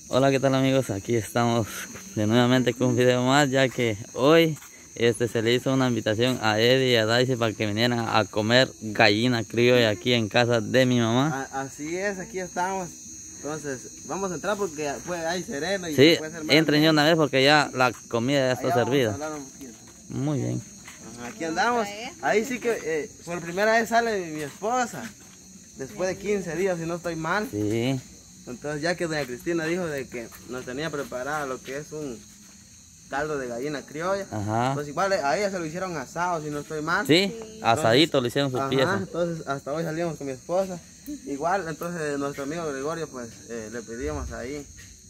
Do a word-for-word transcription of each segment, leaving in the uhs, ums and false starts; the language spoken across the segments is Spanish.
Hola, ¿qué tal amigos? Aquí estamos de nuevamente con un video más, ya que hoy este, se le hizo una invitación a Eddie y a Daisy para que vinieran a comer gallina criolla aquí en casa de mi mamá. A, así es, aquí estamos. Entonces, vamos a entrar porque pues, hay sereno y sí, puede ser más. entren ya una vez porque ya la comida ya está Allá servida. vamos a hablar un poquito. Muy bien. Ajá, aquí andamos. Ahí sí que eh, por primera vez sale mi esposa. Después de quince días, si no estoy mal. Sí. Entonces ya que doña Cristina dijo de que nos tenía preparada lo que es un caldo de gallina criolla. Ajá. Pues igual a ella se lo hicieron asado, si no estoy mal. Sí, asadito le hicieron sus Ajá, piezas. entonces hasta hoy salimos con mi esposa. Igual, entonces nuestro amigo Gregorio pues eh, le pedimos ahí.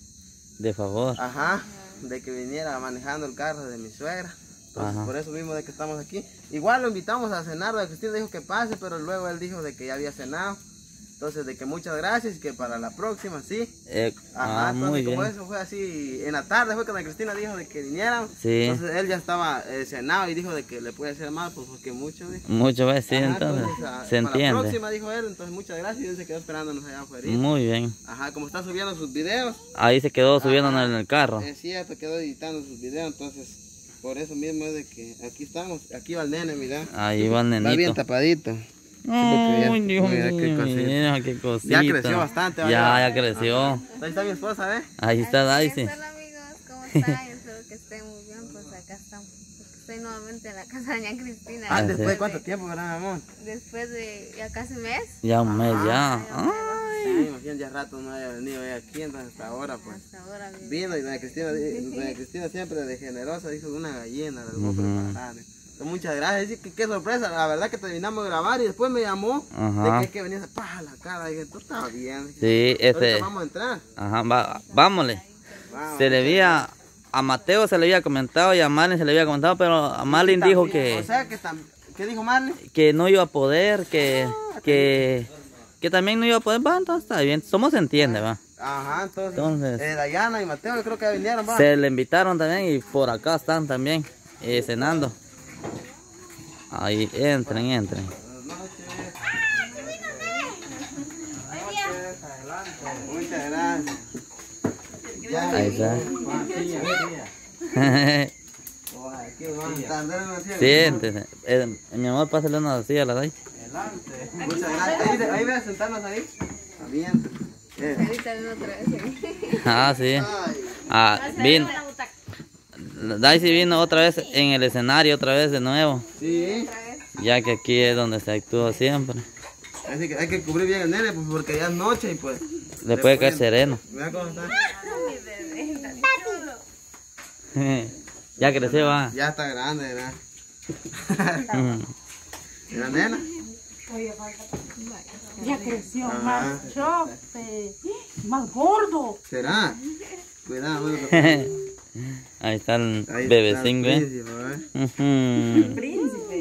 De favor. Ajá, de que viniera manejando el carro de mi suegra. Entonces Ajá. por eso mismo de que estamos aquí. Igual lo invitamos a cenar, doña Cristina dijo que pase, pero luego él dijo de que ya había cenado. Entonces, de que muchas gracias y que para la próxima, sí. Eh, Ajá, ah, entonces muy como bien. eso fue así, en la tarde fue que doña Cristina dijo de que vinieran. Sí. Entonces él ya estaba eh, cenado y dijo de que le puede hacer mal, pues porque mucho, dijo. Mucho veces, sí, Ajá, entonces, ah, se para entiende. la próxima dijo él, entonces muchas gracias y él se quedó esperándonos allá afuera. Muy bien. Ajá, como está subiendo sus videos. Ahí se quedó subiendo Ajá, en el carro. Es cierto, quedó editando sus videos, entonces por eso mismo es de que aquí estamos, aquí va el nene, mira. Ahí va el nenito. Va bien tapadito. Ay, Dios mira qué mío, cosita. mira qué cosita. Ya creció bastante, Ya, ¿verdad? ya creció. Ajá. Ahí está mi esposa, ¿eh? Ahí está Daisy. Hola amigos, ¿cómo están? Espero que estén muy bien, pues acá estamos. Estoy nuevamente en la casa de doña Cristina. Ah, Ah, ¿después sí. de cuánto tiempo, verdad, amor? Después de ya casi un mes. Ya un mes, ya. Ajá, Sí, imagínate, ya rato no haya venido ella aquí, entonces hasta ahora, pues. Hasta ahora bien. Vino y doña Cristina, doña Cristina siempre de generosa, dijo una gallina, la dejó Ujú. preparar. Entonces, muchas gracias, sí, qué, qué sorpresa, la verdad que terminamos de grabar y después me llamó Ajá. de que, que venía a la cara, y dije, tú estás bien. Sí, este. Ahorita vamos a entrar. Ajá, va, vámonos. Vamos. Se le había. A Mateo se le había comentado y a Marlin se le había comentado, pero a Marlin También, dijo que, O sea que tam- ¿qué dijo Marlin? que no iba a poder, que, que, que también no iba a poder. Va, entonces está bien. Somos se entiende, va. Ajá, entonces, Entonces. eh, Dayana y Mateo yo creo que ya vinieron, va. Se le invitaron también y por acá están también eh, cenando. Ahí, entren, entren. Buenas noches. Muchas gracias. Ya, Ahí está. aquí vamos a estar, dale una silla. Siéntese. Eh, mi amor, pásale una silla a la Daisy. Muchas gracias. Ahí, ahí voy a sentarnos ahí. Está bien. Eh. Ahorita viene otra vez. Ah, sí. Ay, Ah, vino. Daisy vino otra vez en el escenario, otra vez de nuevo. sí. Ya que aquí es donde se actúa siempre. Así que hay que cubrir bien el nene pues, porque ya es noche y pues. Le puede caer pueden- sereno. Mira cómo está. Ya creció, va. Ya está grande, ¿verdad? Mm. Mira, nena. Ya creció Ajá. más chope, más gordo. ¿Será? Cuidado, bueno, Ahí está el ahí está bebecín, el ¿ve? príncipe, ¿eh? Ujú. Príncipe.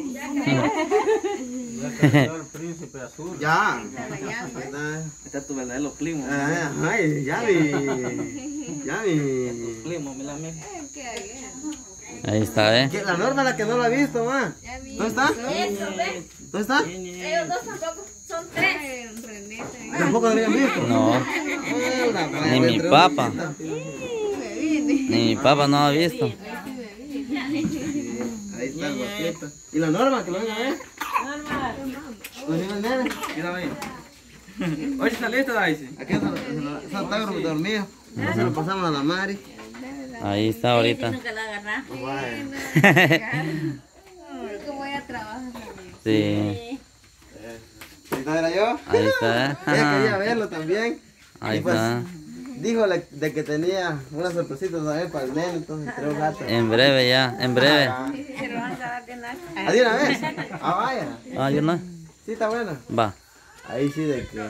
El príncipe azul. Ya. Ahí está. Está tu verdadero primo. Ah, ay, ya vi. Ya vi. Primo, mira a mí. ¿Qué hay? Ahí está, ¿eh? ¿Qué? La Norma la que no la ha visto, ma. Ya vi. ¿Dónde está? Eso, ¿ves? ¿Dónde está? Ellos dos tampoco son tres. René también. Tampoco la habían visto. No, Hola, ma, Ni mi entre papá. bolsita. ni mi papá no ha visto. Ahí está el boquito. ¿Y la Norma que lo venga a ver? ¿Lo viene el nene? Mira ahí. Oye, ¿está listo, Daisy? Aquí está, está, está dormido. Se lo pasamos a la Mari. Ahí está ahorita. ¿Cómo ella trabaja? Sí, ¿Esta era yo? ahí está, ¿eh? Ella quería verlo también. Ahí Y pues, está. dijo le- de que tenía una sorpresita también para el nene, entonces tres gatos. En breve ya, en breve. ¿Ah, de una vez? Ah, vaya. Ah, yo no. Sí, está bueno. Va. Ahí sí de que...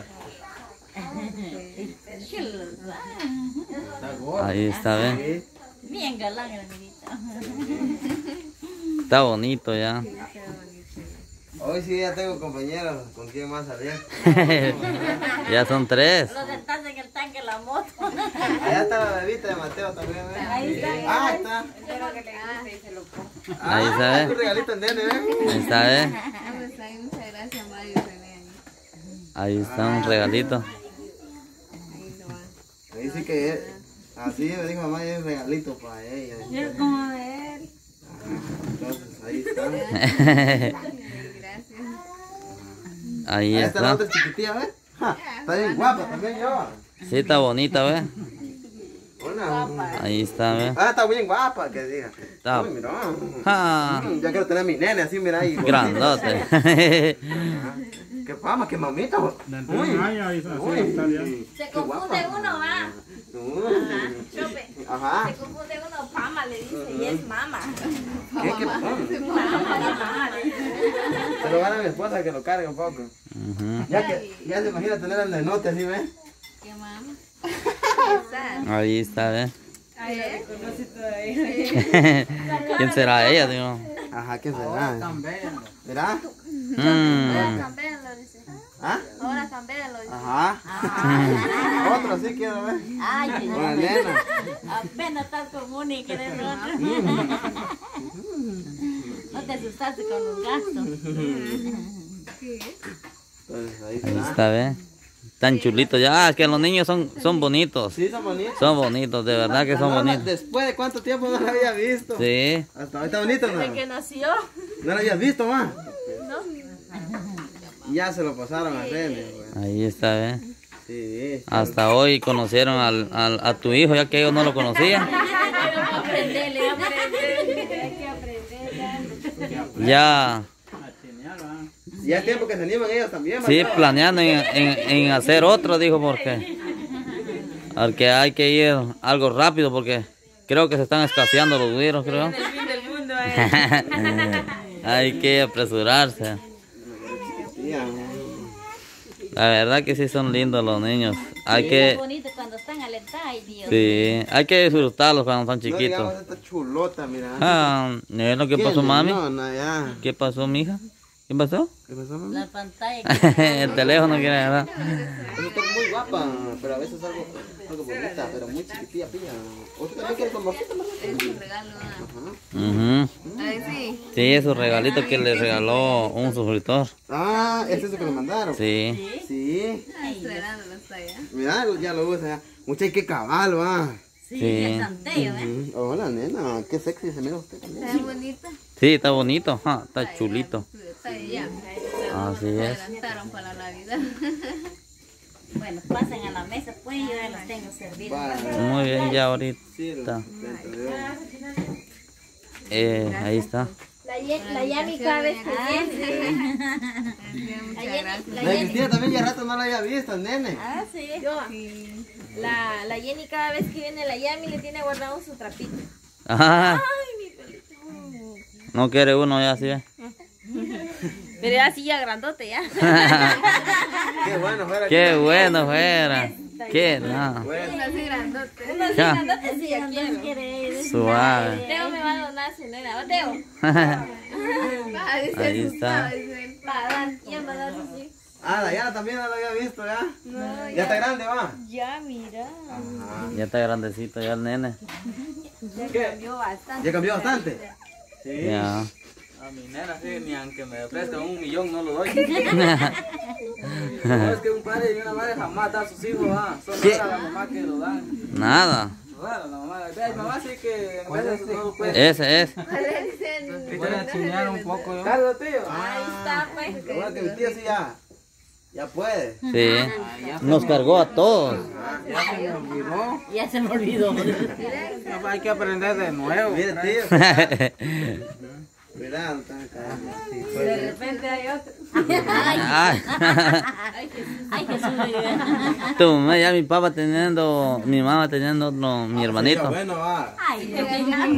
Está gordo. Ahí está, ¿ven? Sí. Bien galán el amiguito. Está bonito ya. Hoy sí ya tengo compañeros con quien más salir. Ya son tres. Los están en el tanque la moto. Allá está la bebita de Mateo también, ¿ves? Ahí está. Ah, está. Espero que le guste y se lo ponga. Ah, Ahí está, ¿eh? un regalito en nene, ¿ves? Ahí está, ¿eh? Ah, pues ahí, muchas gracias, Mario y René. Ahí está un regalito. Ahí lo va. Ahí sí que Así me dijo mamá, es un regalito para ella. Y es como de él. Ajá, entonces ahí está. Gracias. Ahí Ahí está la está. otra chiquitilla, ¿ves? Ja, está bien guapa también yo. Sí, está bonita, ¿ves? Hola. Ahí está, ¿ves? Ah, está bien guapa, que diga. Está. Uy, mira. Ah, Mm, ya quiero tener a mi nene así, mira ahí. grandote. Ajá. Qué fama, qué mamita. Uy. Uy. Se confunde uno, va. Uy. Chope. Ajá. Se confunde uno, pama le dice, y es mama. ¿Qué, qué pama? Mama, le dice. Se lo van a mi esposa que lo cargue un poco. Ujú. Ya que, ya se imagina tener el nenote así, ¿ves? ¿Qué mamá? Esa. Ahí está, ¿ves? Ahí es. ¿Quién será ella, digo? Ajá, ¿qué será? ¿Verá? Ahora Mm. cambialo, dice. ¿Ah? Ahora cambialo, dice. Ajá. Otro sí quiero ver. Ay, Una nena. apenas tal común y quieres otro. No te asustaste con los gastos. Entonces ahí Ahí está. está, ¿ves? Tan chulitos ya. Ah, es que los niños son, son bonitos. Sí, son bonitos. Son bonitos, de verdad que son La Norma, bonitos. Después de cuánto tiempo no la había visto. Sí. Hasta ahorita bonito, ¿no? Desde que nació. No la habías visto más. No. Ya se lo pasaron a René, güey. Ahí está, ¿ves? Sí. Hasta hoy conocieron al, al, a tu hijo, ya que ellos no lo conocían. Aprenderle, aprenderle. Hay que aprender. Ya, Ya es tiempo que se animan ellos también, sí, ¿verdad? planeando en, en, en hacer otro, dijo, porque porque hay que ir algo rápido, porque creo que se están escaseando los virus, creo. El fin del mundo, eh. Hay que apresurarse. Sí, amor. La verdad que sí son lindos los niños. Hay Es que, bonito cuando están alertados, ay Dios. sí, hay que disfrutarlos cuando están No chiquitos. digamos esta chulota, mira. Ah, ¿no es lo que pasó, mami? No, no, ya. ¿Qué pasó, mija? ¿Qué pasó? ¿Qué pasó, mami? La pantalla. El teléfono quiere agarrar. Ella está muy guapa, pero a veces algo, algo bonita, pero muy chiquitilla, pilla. ¿Usted también quiere con mojito, mamá? Es un regalo. ah. Ajá. Ujú. Ay, sí. Sí, es un regalito que le regaló un suscriptor. Ah, ¿es eso que le mandaron? Sí. Sí. Ah, esperándolo hasta allá. Mira, ya lo usa ya. Mucha, qué cabal, va. Sí, Sí. el santeo, ¿eh? Ujú. Hola, nena, qué sexy se mira usted también. Está bonita. Sí, está bonito. Ja, está chulito. Está allá. Así Se es. adelantaron para la Navidad. Bueno, pasen a la mesa, pues yo ya los tengo servidos. Vale. Muy bien, ya ahorita. Sí, lo siento, Dios. Eh, ahí está. La, Ye- la Yami cada vez que viene. Muchas La Yami- gracias. la La de Yami- Cristina también ya rato no la había visto, nene. Ah, sí. La, la Jenny cada vez que viene la Yami le tiene guardado su trapito. Ajá. Ay, mi pelito. No quiere uno ya, sí. ¿eh? Pero ya sí, ya grandote, ya. Qué bueno fuera. Qué bueno fuera. Qué no. Bueno. Así grandote. Uno sí Ya. grandote, sí, ya quiere. Suave. Teo me va a donar su nena. ¿Va, Teo? Ah, dice Ahí asustado, está. dice él. Va a dar, ya va a dar, sí. Ah, Dayana también no la había visto, ¿ya? No, Ya está grande, va. ya, mira. Ajá. Ya está grandecito ya el nene. Ya ¿Qué? cambió bastante. ¿Ya cambió bastante? Sí. Ya. A mi nena sí, ni aunque me ofrezcan un millón no lo doy. No, es que un padre y una madre jamás da a sus hijos, ¿va? Son ¿Qué? raras las mamás que lo dan. Nada. Raro, la mamá. Ve, mamá sí que en veces no lo puede. Ese es. Le dicen. Voy a chinear un poco yo. Carlos, tío. Ahí está, pues. Lo bueno que mi tío sí ya. Ya puede. Sí. Nos cargó a todos. Ya se me olvidó. Ya se me olvidó. No, hay que aprender de nuevo. Mire, tío. Mira, no están cagando. Sí, De puede. repente hay otro. Ay. Ay, Jesús. Ay, Jesús me ayuda. Tu mamá, ya mi papá teniendo, mi mamá teniendo otro, mi Ya hermanito. bueno, va. Ay, qué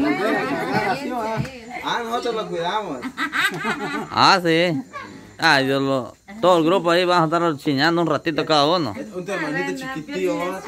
Ah, nosotros lo cuidamos. Ah, sí. Ah, yo lo, todo el grupo ahí vamos a estar chiñando un ratito cada uno. Un tu hermanito chiquitillo, va.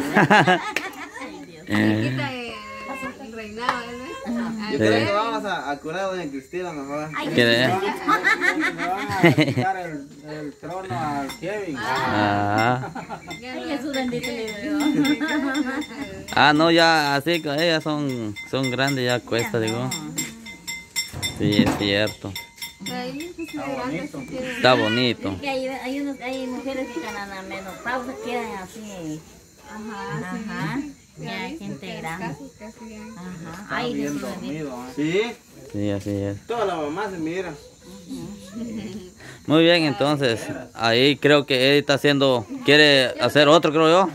Quita el reinado, ¿eh? Yo creo que vamos a, a curar a doña Cristina mejor. ¿Qué? Me van a quitar el, el trono al Kevin. Ah. Ay, Jesús bendito le dio. Ah, no, ya así que ellas son, son grandes, ya cuesta, digo. Sí, es cierto. Ahí, pues, se grande, si quiere. Está bonito. Que hay, hay, unos, hay mujeres que ganan a menopausa quedan así. Ajá, Ajá. Ya, que gente Los grande. casos que hacían. Ajá. Está Ay, bien Jesús, dormido, ¿eh? Sí, Sí, así es. toda la mamá se mira. Muy bien, entonces, ahí creo que Eddie está haciendo, quiere hacer otro, creo yo.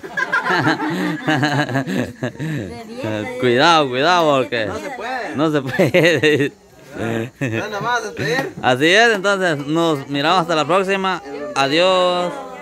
Cuidado, cuidado, porque No se puede. no se puede. Nada más despedir. Así es, entonces, nos miramos hasta la próxima. Adiós.